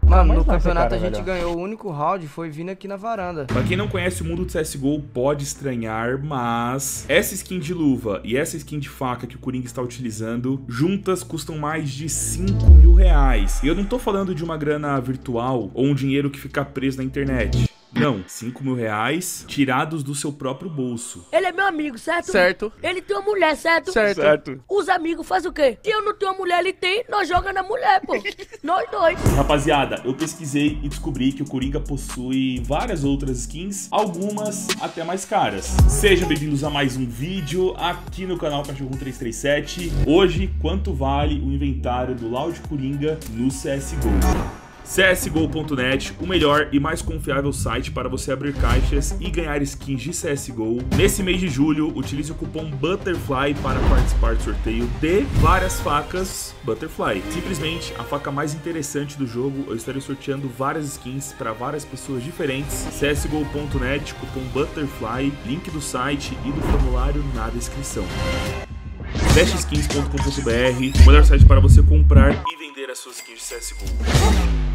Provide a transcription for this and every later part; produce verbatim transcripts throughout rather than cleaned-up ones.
Mano, no campeonato a gente ganhou, o único round foi vindo aqui na varanda. Pra quem não conhece o mundo do C S G O, pode estranhar, mas essa skin de luva e essa skin de faca que o Coringa está utilizando, juntas custam mais de cinco mil reais. E eu não tô falando de uma grana virtual ou um dinheiro que fica preso na internet. Não, cinco mil reais tirados do seu próprio bolso. Ele é meu amigo, certo? Certo. Ele tem uma mulher, certo? Certo. Certo. Os amigos fazem o quê? Se eu não tenho uma mulher, ele tem, nós jogamos na mulher, pô. Nós dois. Rapaziada, eu pesquisei e descobri que o Coringa possui várias outras skins, algumas até mais caras. Sejam bem-vindos a mais um vídeo aqui no canal Cachorro um três três sete. Hoje, quanto vale o inventário do Loud Coringa no C S G O? C S G O ponto net, o melhor e mais confiável site para você abrir caixas e ganhar skins de C S G O. Nesse mês de julho, utilize o cupom BUTTERFLY para participar do sorteio de várias facas Butterfly. Simplesmente a faca mais interessante do jogo. Eu estarei sorteando várias skins para várias pessoas diferentes. C S G O ponto net, cupom BUTTERFLY, link do site e do formulário na descrição. Best skins ponto com ponto br, o melhor site para você comprar e vender as suas skins de C S G O.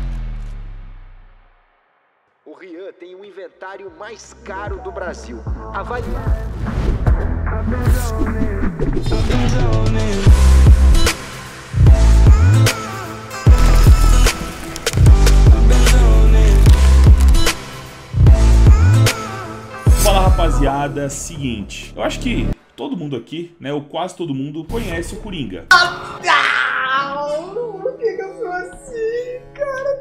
O Rian tem o inventário mais caro do Brasil. Avalie. Fala, rapaziada, seguinte, eu acho que todo mundo aqui, né, ou quase todo mundo, conhece o Coringa. Não, por que que eu sou assim, cara?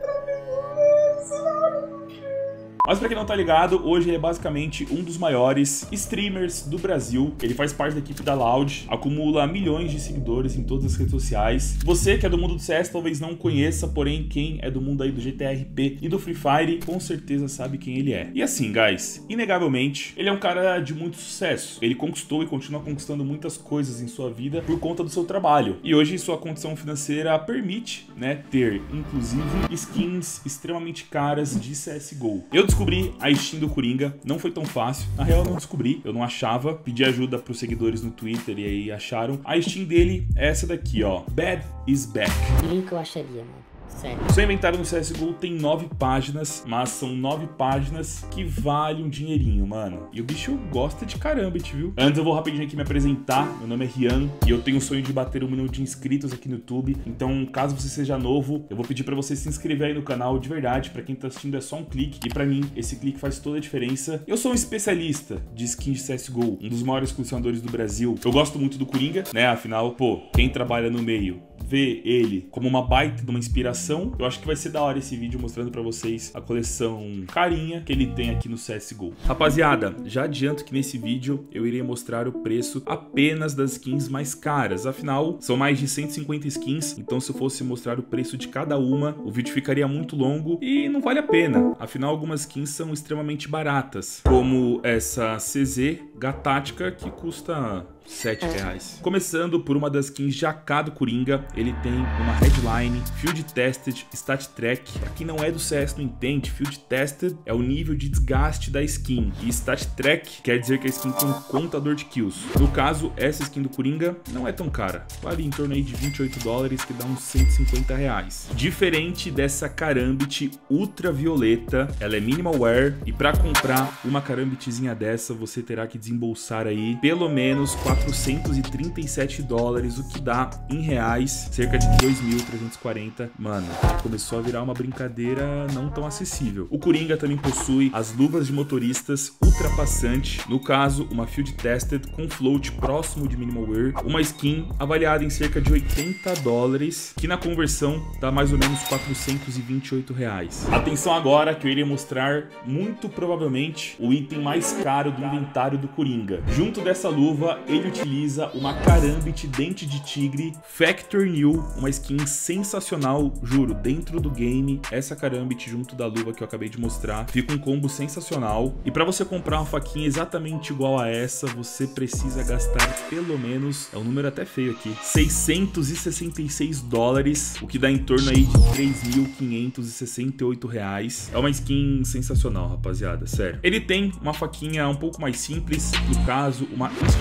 Trabalhoso. Mas pra quem não tá ligado, hoje ele é basicamente um dos maiores streamers do Brasil. Ele faz parte da equipe da Loud, acumula milhões de seguidores em todas as redes sociais. Você que é do mundo do C S talvez não conheça, porém quem é do mundo aí do G T R P e do Free Fire com certeza sabe quem ele é. E assim, guys, inegavelmente, ele é um cara de muito sucesso. Ele conquistou e continua conquistando muitas coisas em sua vida por conta do seu trabalho. E hoje sua condição financeira permite, né, ter inclusive skins extremamente caras de C S G O. Eu descobri a Steam do Coringa, não foi tão fácil. Na real, eu não descobri, eu não achava. Pedi ajuda pros seguidores no Twitter e aí acharam. A Steam dele é essa daqui, ó. Bad is Back. Nunca eu acharia, mano. Sério. Seu inventário no C S G O tem nove páginas, mas são nove páginas que valem um dinheirinho, mano. E o bicho gosta de caramba, viu? Antes eu vou rapidinho aqui me apresentar. Meu nome é Rian e eu tenho o sonho de bater um milhão de inscritos aqui no YouTube. Então, caso você seja novo, eu vou pedir pra você se inscrever aí no canal de verdade. Pra quem tá assistindo é só um clique. E pra mim, esse clique faz toda a diferença. Eu sou um especialista de skins de C S G O, um dos maiores colecionadores do Brasil. Eu gosto muito do Coringa, né? Afinal, pô, quem trabalha no meio vê ele como uma baita de uma inspiração. Eu acho que vai ser da hora esse vídeo mostrando pra vocês a coleção carinha que ele tem aqui no C S G O. Rapaziada, já adianto que nesse vídeo eu irei mostrar o preço apenas das skins mais caras. Afinal, são mais de cento e cinquenta skins, então se eu fosse mostrar o preço de cada uma, o vídeo ficaria muito longo e não vale a pena. Afinal, algumas skins são extremamente baratas, como essa C Z Gatática, que custa sete reais. Começando por uma das skins de A K do Coringa, ele tem uma headline, Field Tested, Stat Track. Aqui não é do C S, não entende? Field Tested é o nível de desgaste da skin e Stat Track quer dizer que a skin tem um contador de kills. No caso, essa skin do Coringa não é tão cara, vale em torno aí de vinte e oito dólares, que dá uns cento e cinquenta reais. Diferente dessa Karambit ultravioleta, ela é minimal wear e para comprar uma Karambitzinha dessa você terá que desembolsar aí pelo menos quatrocentos e trinta e sete dólares, o que dá em reais cerca de dois mil trezentos e quarenta. Mano, começou a virar uma brincadeira não tão acessível. O Coringa também possui as luvas de motoristas ultrapassante, no caso uma Field Tested com float próximo de minimal wear, uma skin avaliada em cerca de oitenta dólares, que na conversão dá mais ou menos quatrocentos e vinte e oito reais. Atenção agora que eu irei mostrar muito provavelmente o item mais caro do inventário do Coringa. Junto dessa luva ele utiliza uma Karambit Dente de Tigre Factor New, uma skin sensacional, juro, dentro do game, essa Karambit junto da luva que eu acabei de mostrar, fica um combo sensacional. E para você comprar uma faquinha exatamente igual a essa, você precisa gastar pelo menos, é um número até feio aqui, seiscentos e sessenta e seis dólares, o que dá em torno aí de três mil quinhentos e sessenta e oito reais. É uma skin sensacional, rapaziada, sério. Ele tem uma faquinha um pouco mais simples, no caso, uma estileto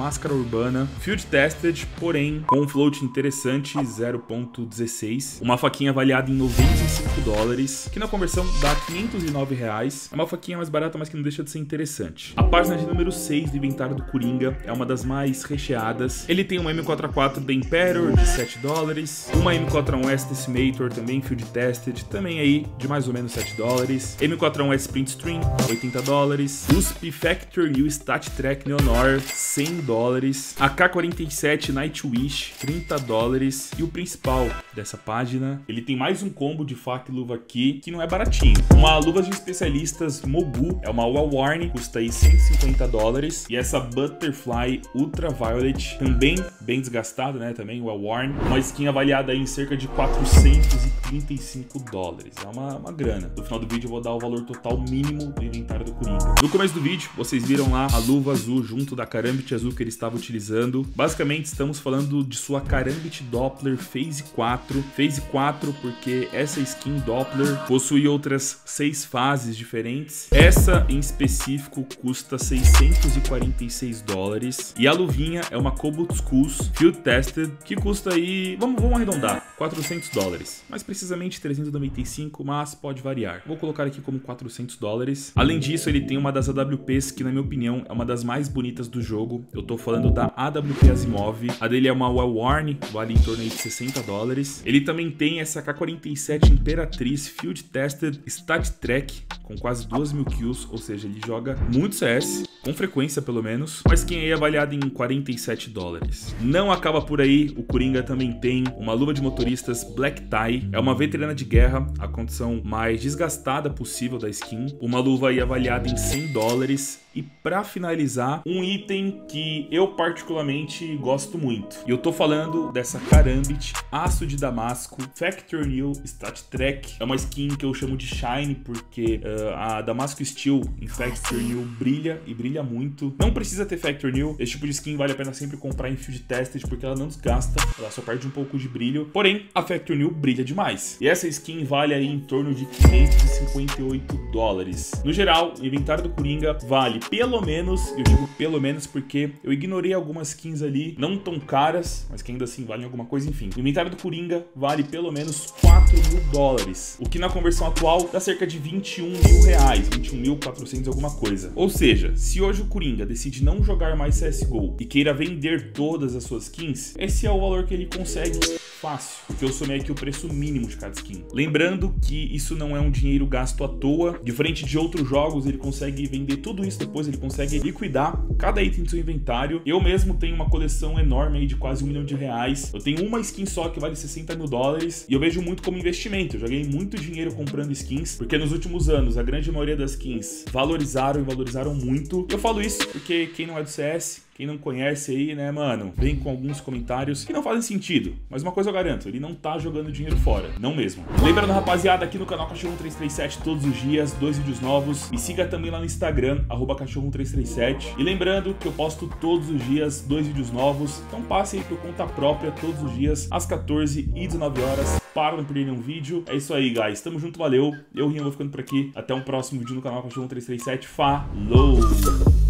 máscara urbana, field tested, porém com um float interessante, zero ponto dezesseis. Uma faquinha avaliada em noventa e cinco dólares, que na conversão dá quinhentos e nove reais. É uma faquinha mais barata, mas que não deixa de ser interessante. A página de número seis do inventário do Coringa é uma das mais recheadas. Ele tem uma M quatro A quatro da Imperator de sete dólares, uma M quatro A um S Decimator também field tested, também aí de mais ou menos sete dólares, M quatro A um S Sprint Stream, oitenta dólares, U S P Factor e o StatTrak Neonor, cem dólares, A K quarenta e sete Nightwish, trinta dólares, e o principal dessa página, ele tem mais um combo de faca e luva aqui, que não é baratinho. Uma luva de especialistas Mogu, é uma Well-worn, custa aí cento e cinquenta dólares, e essa Butterfly Ultraviolet, também bem desgastada, né, também Well-worn, uma skin avaliada aí em cerca de quatrocentos e trinta e cinco dólares, é uma, uma grana. No final do vídeo eu vou dar o valor total mínimo do inventário do Coringa. No começo do vídeo, vocês viram lá a luva azul junto da Karambit azul que ele estava utilizando. Basicamente, estamos falando de sua Karambit Doppler Phase quatro. Phase quatro porque essa skin Doppler possui outras seis fases diferentes. Essa, em específico, custa seiscentos e quarenta e seis dólares. E a luvinha é uma Cobalt Skulls Field Tested, que custa aí, vamos, vamos arredondar, quatrocentos dólares. Mais precisamente trezentos e noventa e cinco, mas pode variar. Vou colocar aqui como quatrocentos dólares. Além disso, ele tem uma das A W Ps que, na minha opinião, é uma das mais bonitas do jogo. Eu tô falando da A W P Asimov. A dele é uma Well-worn, vale em torno aí de sessenta dólares. Ele também tem essa K quarenta e sete Imperatriz Field Tested StatTrak, com quase duas mil kills, ou seja, ele joga muito C S, com frequência pelo menos, mas quem aí é avaliado em quarenta e sete dólares. Não acaba por aí, o Coringa também tem uma luva de motoristas Black Tie, é uma veterana de guerra, a condição mais desgastada possível da skin, uma luva aí avaliada em cem dólares. E pra finalizar, um item que eu particularmente gosto muito. E eu tô falando dessa Karambit Aço de Damasco Factor New StatTrak. É uma skin que eu chamo de Shine porque uh, a Damasco Steel em Factor New brilha e brilha muito. Não precisa ter Factor New. Esse tipo de skin vale a pena sempre comprar em Field Tested porque ela não desgasta, ela só perde um pouco de brilho. Porém, a Factor New brilha demais. E essa skin vale aí em torno de quinhentos e cinquenta e oito dólares. No geral, o inventário do Coringa vale pelo menos, eu digo pelo menos porque eu ignorei algumas skins ali, não tão caras, mas que ainda assim valem alguma coisa, enfim. O inventário do Coringa vale pelo menos quatro mil dólares, o que na conversão atual dá cerca de vinte e um mil reais, vinte e um mil e quatrocentos alguma coisa. Ou seja, se hoje o Coringa decide não jogar mais C S G O e queira vender todas as suas skins, esse é o valor que ele consegue fácil, porque eu somei aqui o preço mínimo de cada skin. Lembrando que isso não é um dinheiro gasto à toa, diferente de outros jogos, ele consegue vender tudo isso depois, ele consegue liquidar cada item do seu inventário. Eu mesmo tenho uma coleção enorme aí de quase um milhão de reais. Eu tenho uma skin só que vale sessenta mil dólares e eu vejo muito como investimento. Eu já ganhei muito dinheiro comprando skins, porque nos últimos anos a grande maioria das skins valorizaram e valorizaram muito. Eu falo isso porque quem não é do C S, quem não conhece aí, né, mano, vem com alguns comentários que não fazem sentido. Mas uma coisa eu garanto, ele não tá jogando dinheiro fora. Não mesmo. Lembrando, rapaziada, aqui no canal Cachorro um três três sete todos os dias, dois vídeos novos. Me siga também lá no Instagram, arroba Cachorro um três três sete. E lembrando que eu posto todos os dias dois vídeos novos. Então passe aí por conta própria todos os dias, às quatorze e dezenove horas, para não perder nenhum vídeo. É isso aí, guys. Tamo junto, valeu. Eu, Rian, vou ficando por aqui. Até um próximo vídeo no canal Cachorro um três três sete. Falou!